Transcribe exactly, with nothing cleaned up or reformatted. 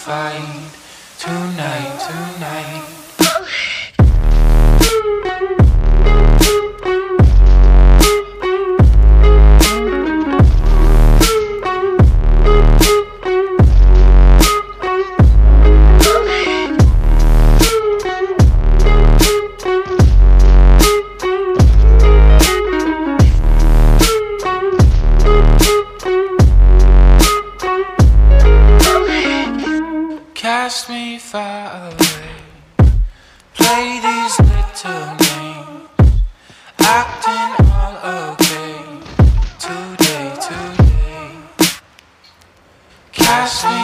fight tonight, tonight. Cast me far away, play these little games, acting all okay, today, today. Cast me